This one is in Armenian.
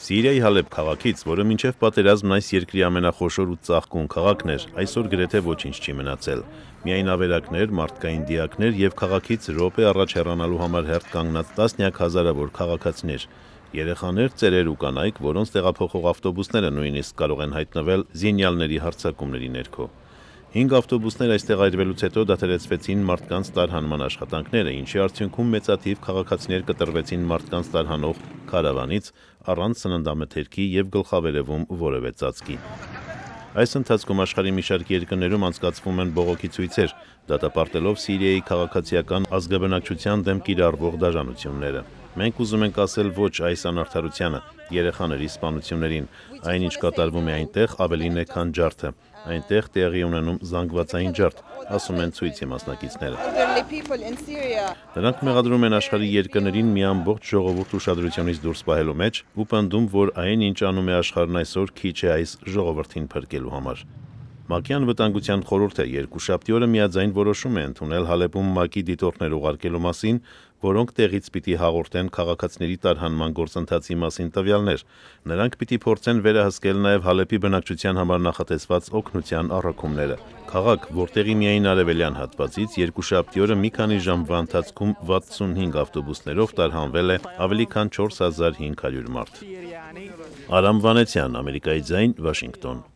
Սիրիայի Հալեբ քաղաքից, որը մինչև պատերազմն այս երկրի ամենախոշոր ու ծաղկուն քաղաքն էր, այսօր գրեթե ոչինչ չի մնացել։ Միայն ավերակներ, մարդկային դիակներ եւ քաղաքից րոպե առաջ հեռանալու համար հերթ կանգնած տասնյակ հազարավոր քաղաքացիներ, երեխաներ, ծերեր ու կանայք, որոնց տեղափոխող ավտոբուսները նույնիսկ կարող են հայտնվել զինյալների հարձակումների ներքո։ 5 ավտոբուսներ այստեղ այրվելուց հետո դադարեցվեցին մարդկանց տարհանման աշխատանքները, ինչի արդյունքում մեծաթիվ քաղաքացիներ կտրվեցին մարդկանց տարհանող քարավանից առանց սննդամթերքի եւ գլխավերեվում որևէ ծածկի։ Այս ընթացքում աշխարհի մի շարք երկրներում անցկացվում են բողոքի ցույցեր, դատապարտելով Սիրիայի քաղաքացիական ազգաբնակչության դեմ կիրառվող դաժանությունները։ Մենք ուզում ենք ասել ոչ այս անարդարությանը, երեխաների սպանություններին, այն ինչ կատարվում է այնտեղ ավելին է, քան ջարդը, այնտեղ տեղի ունենում զանգվածային ջարդ, ասում են ցույցի մասնակիցները։ Նրանք մեղադրում են աշխարհի երկրներին մի ամբողջ ժողովուրդ ուշադրությունից դուրս պահելու մեջ ու պնդում, որ այն ինչ անում է աշխարհն այսօր քիչ է այս ժողովրդին փրկելու համար։ ՄԱԿ-ի անվտանգության խորհուրդը երկուշաբթի օրը միաձայն որոշում է ընդունել Հալեբում ՄԱԿ-ի դիտորդներ ուղարկելու մասին, որոնք տեղից պիտի հաղորդեն քաղաքացիների տարհանման գործընթացի մասին տվյալներ։ Նրանք պիտի փորձեն վերահսկել նաև Հալեբի բնակչության համար նախատեսված օգնության առաքումները։ Քաղաք, որտեղի միայն արևելյան հատվածից երկուշաբթի օրը մի քանի ժամվա ընթացքում 65 ավտոբուսներով տարհանվել է ավելի քան 4500 մարդ։ Արամ Վանեցյան, Ամերիկայի ձայն, Վաշինգտոն։